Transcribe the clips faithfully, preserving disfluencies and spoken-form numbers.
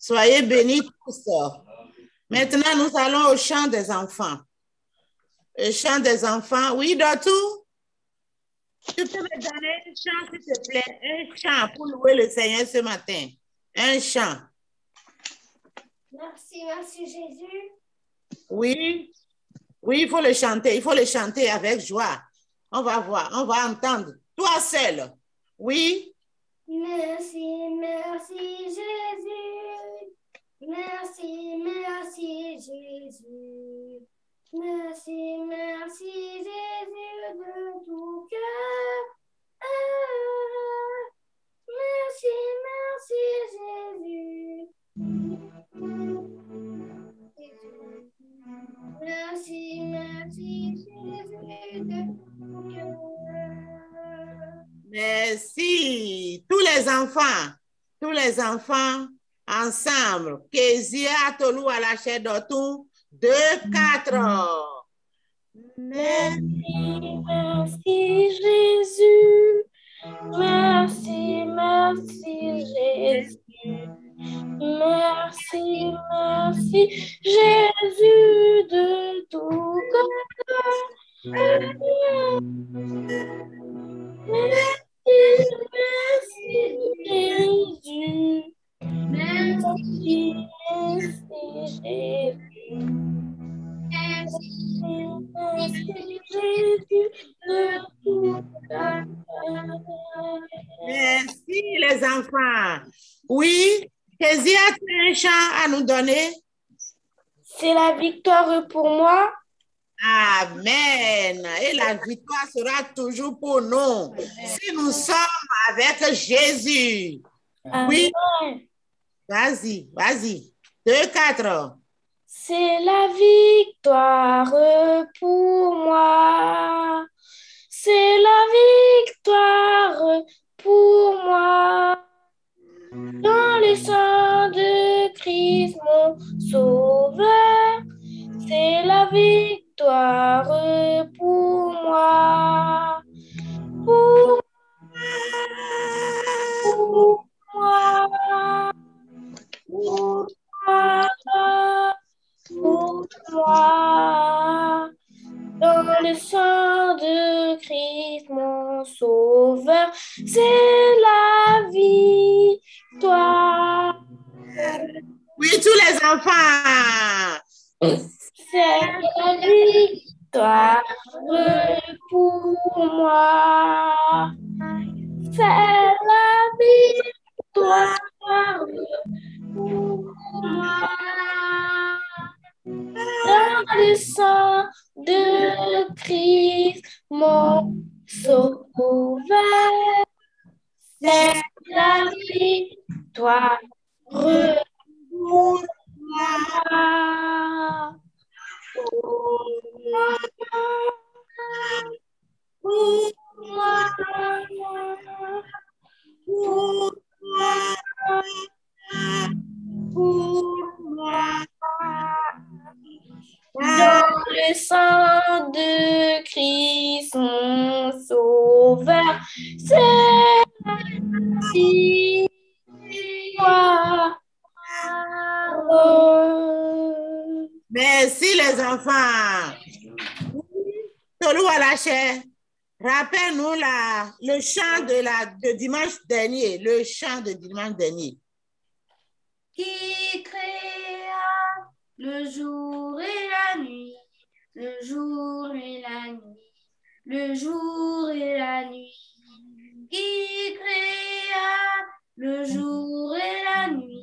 Soyez bénis tous. Maintenant, nous allons au chant des enfants. Le chant des enfants. Oui, Dotou? Tu peux me donner un chant, s'il te plaît? Un chant pour louer le Seigneur ce matin. Un chant. Merci, merci Jésus. Oui. Oui, il faut le chanter. Il faut le chanter avec joie. On va voir, on va entendre. Toi seul. Oui. Merci, merci Jésus. Merci, merci Jésus. Merci, merci Jésus de tout cœur. Ah, merci, merci Jésus. Merci, merci Jésus de tout cœur. Merci. Tous les enfants, tous les enfants ensemble. Kezia, Tolou, Alaché, Dotou, deux, quatre. Merci, merci Jésus. Merci, merci Jésus. Merci, merci Jésus de tout cœur. Merci, merci Jésus. Merci, merci Jésus. Merci, merci Jésus de tout cœur. Merci les enfants. Oui, Kezia, tu as un chant à nous donner? C'est la victoire pour moi. Amen. Et la victoire sera toujours pour nous. Si nous sommes avec Jésus. Amen. Oui. Vas-y, vas-y. Deux, quatre. C'est la victoire pour moi. C'est la victoire pour moi. Dans le sang de Christ, mon sauveur, c'est la victoire pour moi. Pour moi. Pour moi. Pour moi. Dans le sang de Christ, mon sauveur, c'est la victoire. Oui, tous les enfants. C'est la victoire pour moi. C'est la victoire pour moi. Dans le sang de Christ, mon sauveur, c'est la victoire pour moi. Pour moi. Pour moi. Pour moi. Pour moi. Dans le sang de Christ, mon sauveur, c'est la victoire. Merci les enfants. Tolou Alaché, rappelle-nous la, le chant de, la, de dimanche dernier, le chant de dimanche dernier. Qui créa le jour et la nuit, le jour et la nuit, le jour et la nuit. Qui créa le jour et la nuit.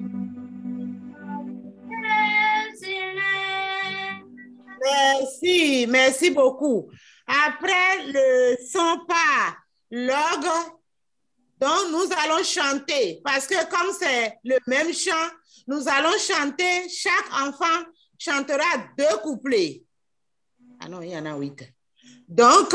Merci, merci beaucoup. Après le son par l'orgue, donc nous allons chanter, parce que comme c'est le même chant, nous allons chanter, chaque enfant chantera deux couplets. Ah non, il y en a huit. Donc,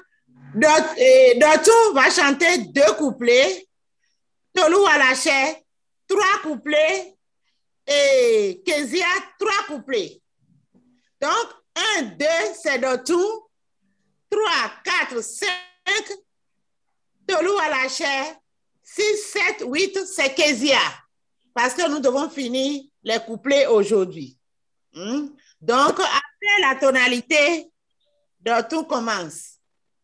Dotou va chanter deux couplets, Tolou Alaché, trois couplets, et Kezia, trois couplets. Donc, un, deux, c'est Dotou, trois, quatre, cinq, Tolou Alaché, six, sept, huit, c'est Kezia. parce que nous devons finir les couplets aujourd'hui. Hmm? Donc, après la tonalité, de tout commence.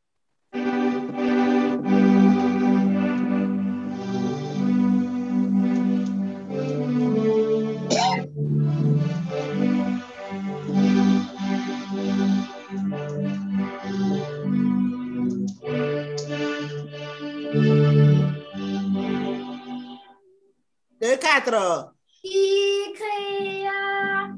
Deux, quatre. Qui créa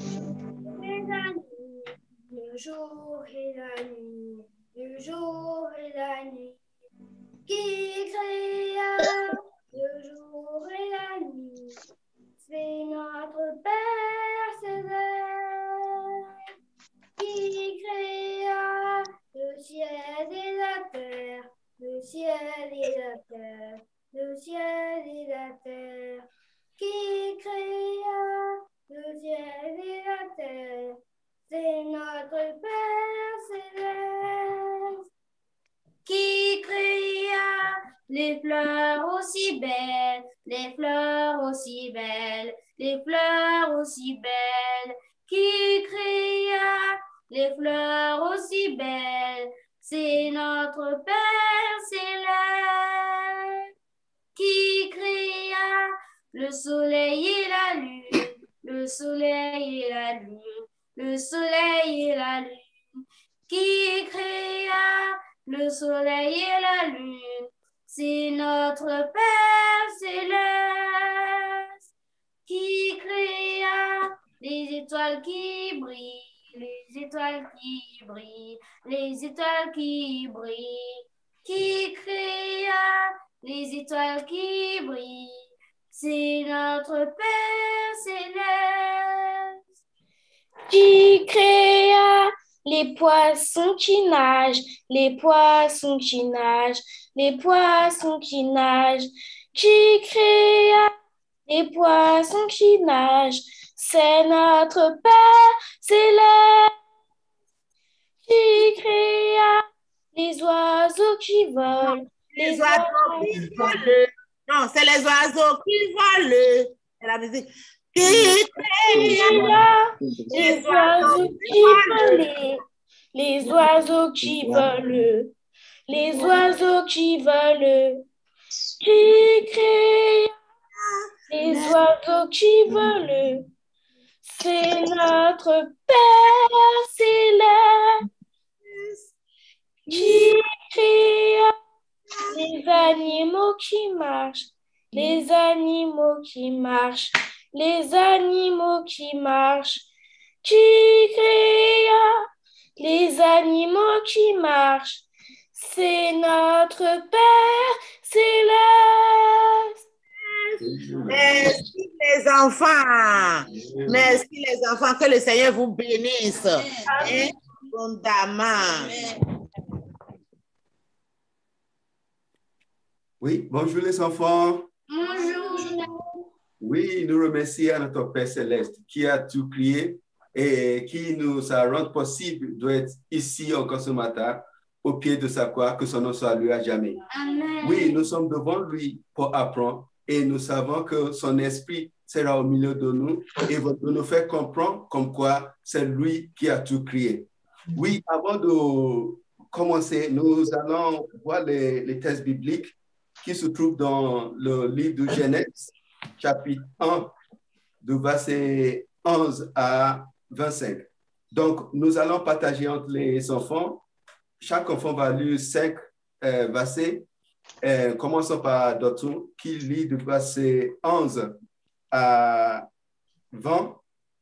le jour et la nuit, le jour et la nuit. Qui créa le jour et la nuit, c'est notre Père céleste. Qui créa le ciel et la terre, le ciel et la terre, le ciel et la terre. Qui créa le ciel et la terre, c'est notre Père céleste. Qui créa les fleurs aussi belles, les fleurs aussi belles, les fleurs aussi belles. Qui créa les fleurs aussi belles, c'est notre Père céleste. Qui créa le soleil et la lune, le soleil et la lune, le soleil et la lune. Qui créa le soleil et la lune, c'est notre Père céleste. Qui créa les étoiles qui brillent, les étoiles qui brillent, les étoiles qui brillent. Qui créa les étoiles qui brillent, c'est notre Père céleste. Qui créa les poissons qui nagent, les poissons qui nagent, les poissons qui nagent. Qui créa les poissons qui nagent, c'est notre Père céleste. Qui créa les oiseaux qui volent, les, les oiseaux qui volent. Non, c'est les oiseaux qui volent. C'est la musique. Qui créa les oiseaux qui volent, les oiseaux qui volent, les oiseaux qui volent. Qui créa les oiseaux qui volent, c'est notre Père céleste. Qui créa les animaux qui marchent, les animaux qui marchent, les animaux qui marchent. Qui créa les animaux qui marchent, c'est notre Père céleste. Merci les enfants. Merci les enfants. Que le Seigneur vous bénisse. Amen. Abondamment. Oui, bonjour les enfants. Bonjour. Oui, nous remercions notre Père Céleste qui a tout créé et qui nous a rendu possible d'être ici encore ce matin au pied de sa croix, que son nom soit loué à jamais. Amen. Oui, nous sommes devant lui pour apprendre et nous savons que son esprit sera au milieu de nous et va nous faire comprendre comme quoi c'est lui qui a tout créé. Oui, avant de commencer, nous allons voir les, les textes bibliques qui se trouvent dans le livre de Genèse, chapitre un, de verset onze à vingt-cinq. Donc, nous allons partager entre les enfants. Chaque enfant va lire cinq euh, versets. Euh, commençons par Dotou, qui lit du verset onze à vingt,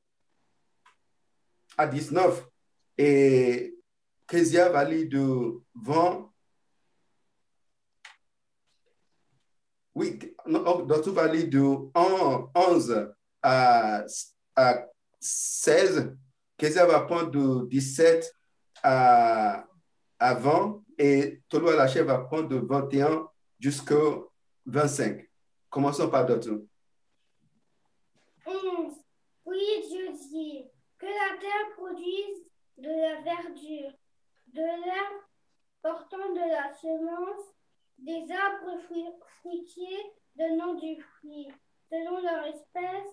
à dix-neuf. Et Kezia va lire de vingt. Oui, Dotou va lire de onze à, à seize. Kezia va prendre de dix-sept à, à vingt. Et Tolo Alaché va prendre de vingt et un jusqu'à vingt-cinq. Commençons par Dotou. onze. Oui, Dieu dit que la terre produise de la verdure, de l'herbe portant de la semence, des arbres fruitiers donnant du fruit, selon leur espèce,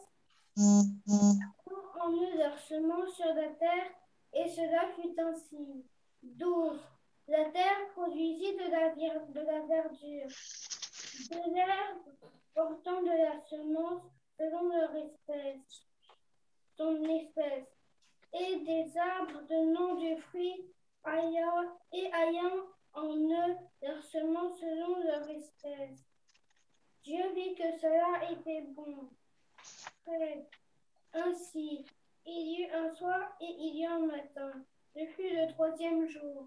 en eux leurs semences sur la terre, et cela fut ainsi. douze. La terre produisit de la, de la verdure, de l'herbe portant de la semence selon leur espèce, son espèce, et des arbres donnant du fruit ayant, et ayant en eux leur semence selon leur espèce. Dieu vit que cela était bon. Ainsi, il y eut un soir et il y eut un matin. Ce fut le troisième jour.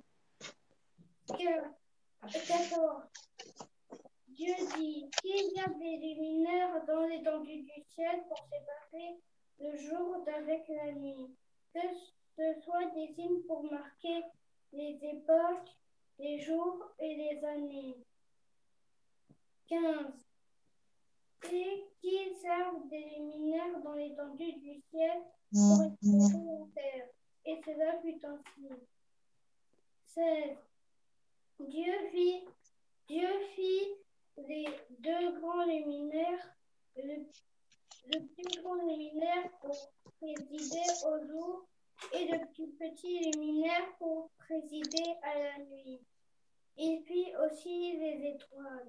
quatorze. Dieu dit qu'il y a des luminaires dans l'étendue du ciel pour séparer le jour d'avec la nuit. Que ce soit des signes pour marquer les époques, les jours et les années. quinze. Et qu'ils servent des luminaires dans l'étendue du ciel pour éclairer la terre. Et cela fut ainsi. seize. Dieu fit, Dieu fit les deux grands luminaires, le, le plus grand luminaire pour présider au jour et le plus petit luminaire pour présider à la nuit. Il fit aussi les étoiles.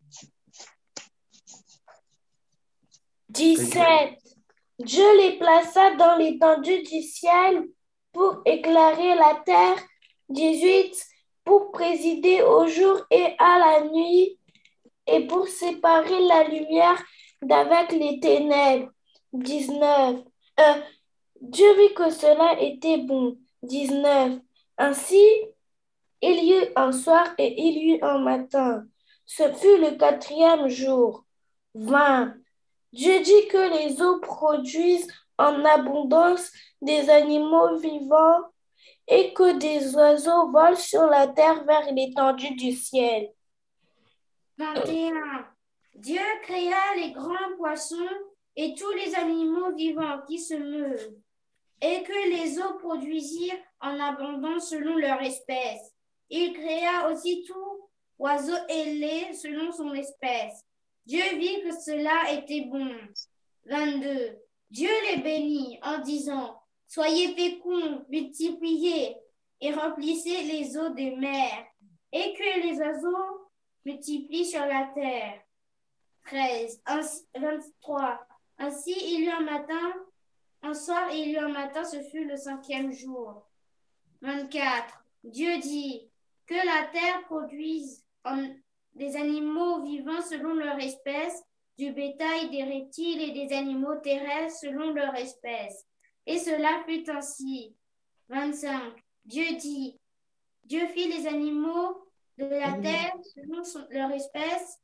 dix-sept. Dieu les plaça dans l'étendue du ciel pour éclairer la terre. dix-huit. Pour présider au jour et à la nuit, et pour séparer la lumière d'avec les ténèbres. dix-neuf. Euh, Dieu vit que cela était bon. dix-neuf. Ainsi, il y eut un soir et il y eut un matin. Ce fut le quatrième jour. vingt. Dieu dit que les eaux produisent en abondance des animaux vivants et que des oiseaux volent sur la terre vers l'étendue du ciel. vingt et un. Dieu créa les grands poissons et tous les animaux vivants qui se meuvent, et que les eaux produisirent en abondance selon leur espèce. Il créa aussi tout oiseau ailé selon son espèce. Dieu vit que cela était bon. vingt-deux. Dieu les bénit en disant: soyez féconds, multipliez et remplissez les eaux des mers, et que les oiseaux multiplient sur la terre. treize. vingt-trois. Ainsi il y eut un matin, un soir et il y eut un matin, ce fut le cinquième jour. vingt-quatre. Dieu dit que la terre produise en des animaux vivants selon leur espèce, du bétail, des reptiles et des animaux terrestres selon leur espèce. Et cela fut ainsi. vingt-cinq. Dieu dit, Dieu fit les animaux de la terre selon son, leur espèce,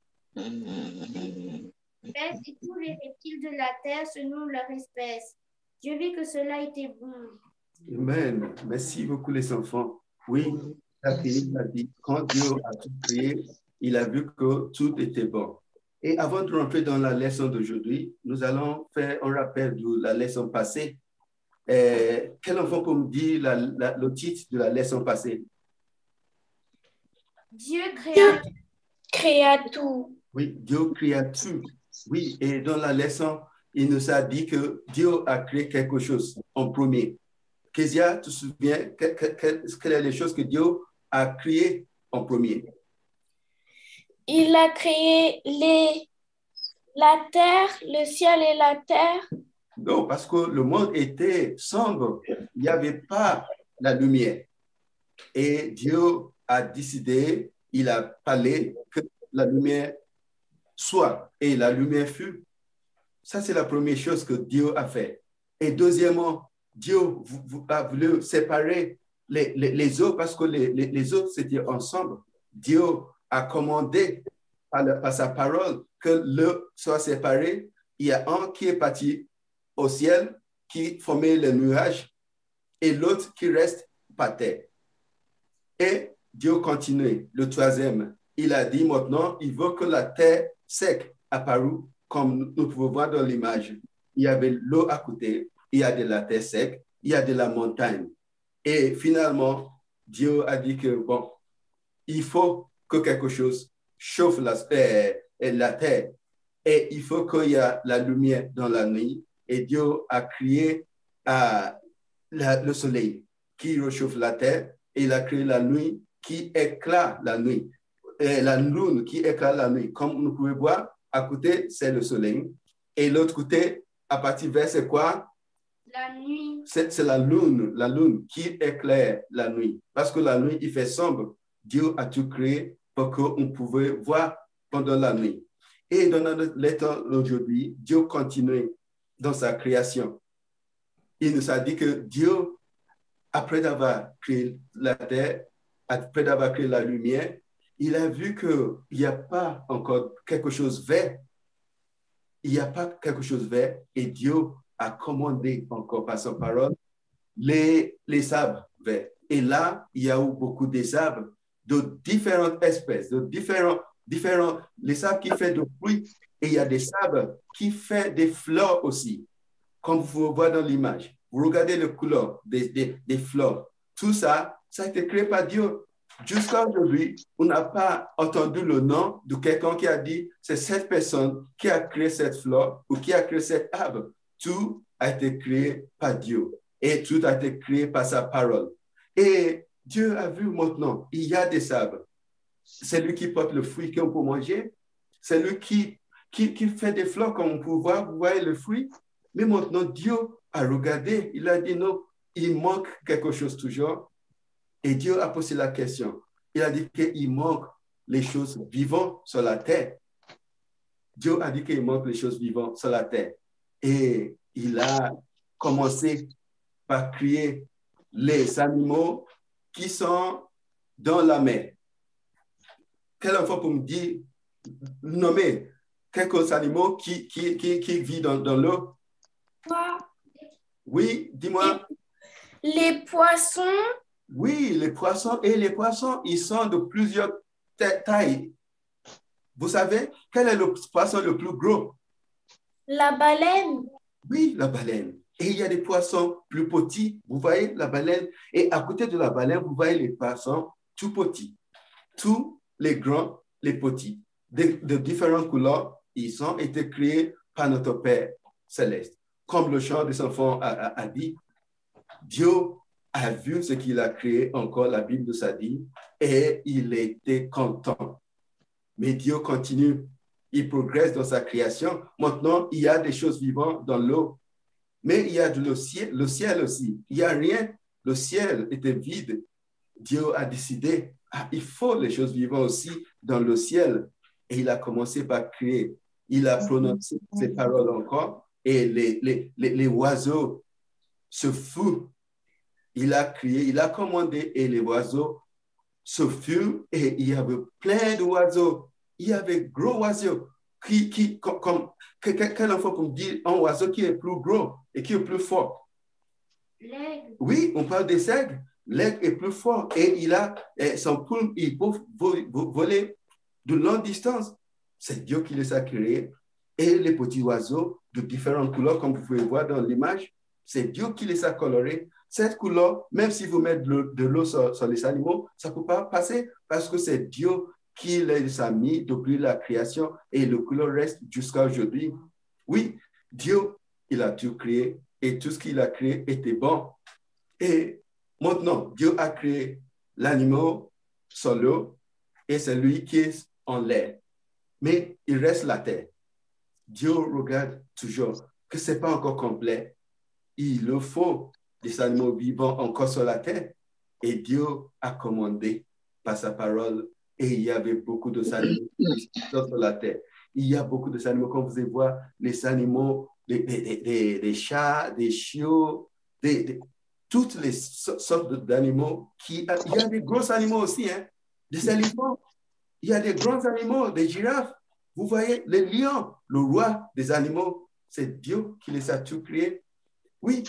et tous les reptiles de la terre selon leur espèce. Dieu vit que cela était bon. Amen. Merci beaucoup les enfants. Oui, la Philippe a dit, quand Dieu a tout créé, il a vu que tout était bon. Et avant de rentrer dans la leçon d'aujourd'hui, nous allons faire un rappel de la leçon passée. Euh, quel enfant peut me dire la, la, le titre de la leçon passée? Dieu créa, Dieu créa tout. Oui, Dieu créa tout. Oui, et dans la leçon, il nous a dit que Dieu a créé quelque chose en premier. Kezia, tu te souviens, quelles que, que, sont les choses que Dieu a créées en premier? Il a créé les, la terre, le ciel et la terre. Non, parce que le monde était sombre. Il n'y avait pas la lumière. Et Dieu a décidé, il a parlé que la lumière soit. Et la lumière fut. Ça, c'est la première chose que Dieu a fait. Et deuxièmement, Dieu a voulu séparer les, les, les eaux parce que les, les, les eaux, c'était ensemble. Dieu a commandé par, le, par sa parole que l'eau soit séparée. Il y a un qui est parti au ciel, qui formait les nuages, et l'autre qui reste par terre. Et Dieu continue. Le troisième, il a dit maintenant, il veut que la terre sec apparue, comme nous pouvons voir dans l'image. Il y avait l'eau à côté, il y a de la terre sec, il y a de la montagne. Et finalement, Dieu a dit que, bon, il faut que quelque chose chauffe la, euh, la terre. et il faut qu'il y ait la lumière dans la nuit. Et Dieu a créé euh, la, le soleil qui réchauffe la terre et il a créé la nuit qui éclaire la nuit. Et la lune qui éclaire la nuit. Comme vous pouvez voir, à côté, c'est le soleil. Et l'autre côté, à partir vers, c'est quoi? La nuit. C'est, c'est la lune, la lune qui éclaire la nuit. Parce que la nuit, il fait sombre. Dieu a tout créé pour qu'on pouvait voir pendant la nuit. Et dans le temps d'aujourd'hui, Dieu continue dans sa création. Il nous a dit que Dieu, après d'avoir créé la terre, après d'avoir créé la lumière, il a vu qu'il n'y a pas encore quelque chose vert. Il n'y a pas quelque chose vert et Dieu a commandé encore par sa parole les, les arbres verts. Et là, il y a eu beaucoup des arbres de différentes espèces, de différents, différents, les arbres qui font des fruits et il y a des arbres qui font des fleurs aussi. Comme vous voyez dans l'image, vous regardez le couleur des, des, des fleurs. Tout ça, ça a été créé par Dieu. Jusqu'à aujourd'hui, on n'a pas entendu le nom de quelqu'un qui a dit c'est cette personne qui a créé cette fleur ou qui a créé cet arbre. Tout a été créé par Dieu et tout a été créé par sa parole. Et Dieu a vu maintenant, il y a des arbres. C'est lui qui porte le fruit qu'on peut manger. C'est lui qui, qui, qui fait des fleurs comme on peut voir. Vous voyez le fruit. Mais maintenant, Dieu a regardé. Il a dit non, il manque quelque chose toujours. Et Dieu a posé la question. Il a dit qu'il manque les choses vivantes sur la terre. Dieu a dit qu'il manque les choses vivantes sur la terre. Et il a commencé par créer les animaux qui sont dans la mer. Quel enfant peut me dire, nommer quelques animaux qui, qui, qui, qui vivent dans, dans l'eau? Oui, dis-moi. Les poissons. Oui, les poissons. Et les poissons, ils sont de plusieurs tailles. Vous savez, quel est le poisson le plus gros? La baleine. Oui, la baleine. Et il y a des poissons plus petits. Vous voyez la baleine. Et à côté de la baleine, vous voyez les poissons tout petits. Tous les grands, les petits, de, de différentes couleurs, ils ont été créés par notre Père céleste. Comme le chant des enfants a, a, a dit, Dieu a vu ce qu'il a créé, encore la Bible nous a dit, et il était content. Mais Dieu continue, il progresse dans sa création. Maintenant, il y a des choses vivantes dans l'eau, mais il y a de le ciel, le ciel aussi. Il n'y a rien, le ciel était vide. Dieu a décidé, ah, il faut les choses vivantes aussi dans le ciel. Et il a commencé par créer. Il a prononcé ces paroles encore, et les, les, les, les oiseaux se furent. Il a crié, il a commandé et les oiseaux se furent et il y avait plein d'oiseaux. Il y avait gros oiseaux qui, qui comme, comme quel enfant peut me dire un oiseau qui est plus gros et qui est plus fort? L'aigle. Oui, on parle des aigles. L'aigle est plus fort et il a son plume, il peut voler de longue distance. C'est Dieu qui les a créés. Et les petits oiseaux de différentes couleurs, comme vous pouvez voir dans l'image, c'est Dieu qui les a colorés. Cette couleur, même si vous mettez de l'eau sur, sur les animaux, ça ne peut pas passer parce que c'est Dieu qui les a mis depuis la création et le couleur reste jusqu'à aujourd'hui. Oui, Dieu, il a tout créé et tout ce qu'il a créé était bon. Et maintenant, Dieu a créé l'animal sur l'eau et c'est lui qui est en l'air. Mais il reste la terre. Dieu regarde toujours que ce n'est pas encore complet. Il le faut des animaux vivants encore sur la terre. Et Dieu a commandé par sa parole. Et il y avait beaucoup d'animaux sur la terre. Il y a beaucoup d'animaux, comme vous pouvez voir, les animaux, des, des, des, des chats, des chiots, des, des, toutes les sortes d'animaux. Qui, il y a des gros animaux aussi, hein, des éléphants. Il y a des grands animaux, des girafes. Vous voyez, les lions, le roi des animaux, c'est Dieu qui les a tous créés. Oui,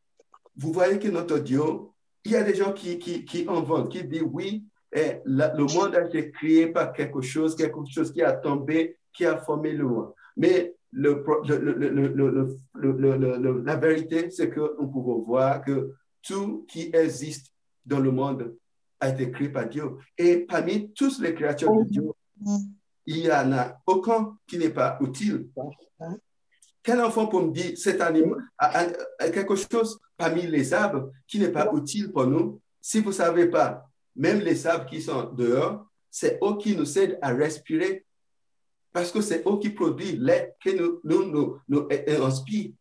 vous voyez que notre Dieu, il y a des gens qui, qui, qui inventent, qui disent oui, eh, la, le monde a été créé par quelque chose, quelque chose qui a tombé, qui a formé le monde. Mais le, le, le, le, le, le, le, le, la vérité, c'est que nous pouvons voir que tout qui existe dans le monde a été créé par Dieu. Et parmi toutes les créatures de Dieu, il n'y en a aucun qui n'est pas utile. Quel enfant peut me dire cet animal, quelque chose parmi les arbres qui n'est pas utile pour nous? Si vous ne savez pas, même les arbres qui sont dehors, c'est eux qui nous aident à respirer parce que c'est eux qui produisent l'air que nous, nous, nous, nous inspirent.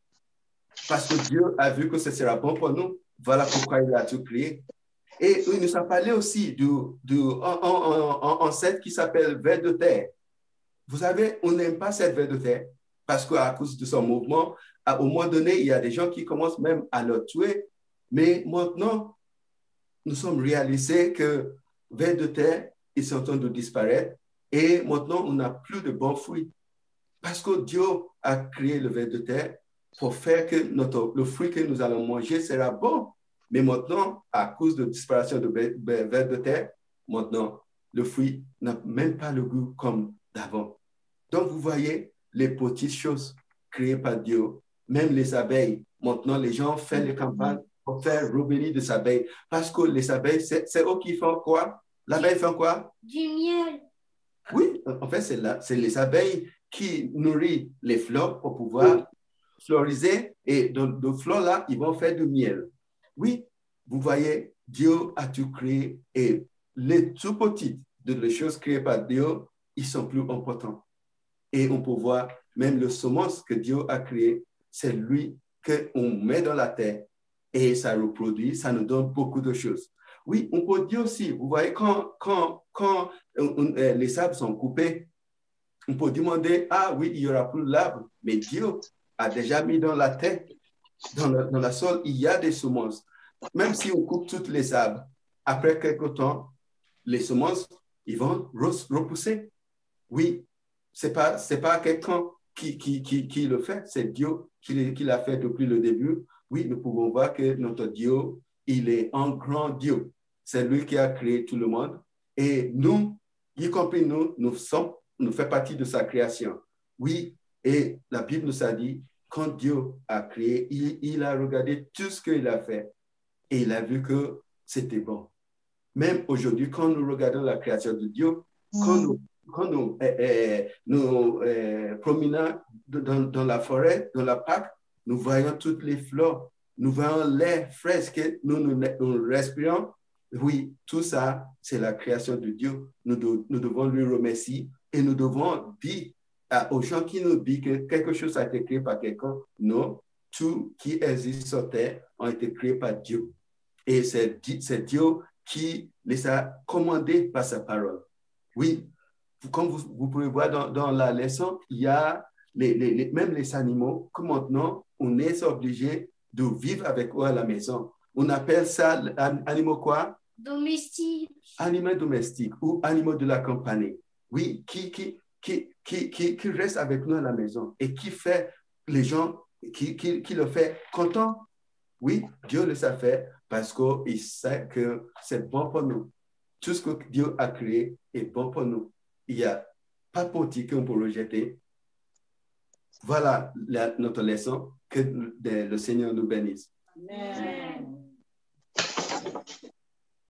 Parce que Dieu a vu que ce sera bon pour nous. Voilà pourquoi il a tout créé. Et il nous a parlé aussi du, du ancêtre qui s'appelle ver de terre. Vous savez, on n'aime pas cette ver de terre parce qu'à cause de son mouvement, à, au moment donné, il y a des gens qui commencent même à le tuer. Mais maintenant, nous sommes réalisés que ver de terre, ils sont en train de disparaître et maintenant, on n'a plus de bons fruits. Parce que Dieu a créé le ver de terre pour faire que notre, le fruit que nous allons manger sera bon. Mais maintenant, à cause de la disparition de vers de terre, maintenant, le fruit n'a même pas le goût comme d'avant. Donc, vous voyez les petites choses créées par Dieu, même les abeilles. Maintenant, les gens font les campagnes pour faire revenir des abeilles. Parce que les abeilles, c'est eux qui font quoi? L'abeille fait quoi? Du miel. Oui, en fait, c'est les abeilles qui nourrissent les fleurs pour pouvoir floriser. Et de, de fleurs-là, ils vont faire du miel. Oui, vous voyez, Dieu a tout créé et les tout petites de les choses créées par Dieu, ils sont plus importants. Et on peut voir même le semence que Dieu a créé, c'est lui qu'on met dans la terre et ça reproduit, ça nous donne beaucoup de choses. Oui, on peut dire aussi, vous voyez, quand, quand, quand on, on, les arbres sont coupés, on peut demander, ah oui, il n'y aura plus l'arbre, mais Dieu a déjà mis dans la terre, dans la, dans la sol, il y a des semences. Même si on coupe toutes les arbres, après quelque temps, les semences, ils vont repousser. Oui, ce n'est pas, c'est pas quelqu'un qui, qui, qui, qui le fait, c'est Dieu qui, qui l'a fait depuis le début. Oui, nous pouvons voir que notre Dieu, il est un grand Dieu. C'est lui qui a créé tout le monde. Et nous, y compris nous, nous sommes, nous faisons partie de sa création. Oui, et la Bible nous a dit, quand Dieu a créé, il, il a regardé tout ce qu'il a fait et il a vu que c'était bon. Même aujourd'hui, quand nous regardons la création de Dieu, mmh. quand nous, quand nous, eh, eh, nous eh, promenons dans, dans la forêt, dans la parc, nous voyons toutes les fleurs, nous voyons l'air frais que nous, nous, nous respirons. Oui, tout ça, c'est la création de Dieu. Nous, de, nous devons lui remercier et nous devons dire à, aux gens qui nous disent que quelque chose a été créé par quelqu'un. Non, tout qui existe sur terre a été créé par Dieu. Et c'est Dieu qui les a commandés par sa parole. Oui, comme vous, vous pouvez voir dans, dans la leçon, il y a les, les, les, même les animaux que maintenant, on est obligé de vivre avec eux à la maison. On appelle ça animaux quoi? Domestiques. Animaux domestiques ou animaux de la campagne. Oui, qui, qui, qui, qui, qui, qui restent avec nous à la maison et qui fait les gens, qui, qui, qui le fait content. Oui, Dieu le sait faire parce qu'il sait que c'est bon pour nous. Tout ce que Dieu a créé est bon pour nous. Il n'y a pas petit qu'on peut rejeter. Voilà la, notre leçon. Que le Seigneur nous bénisse. Amen.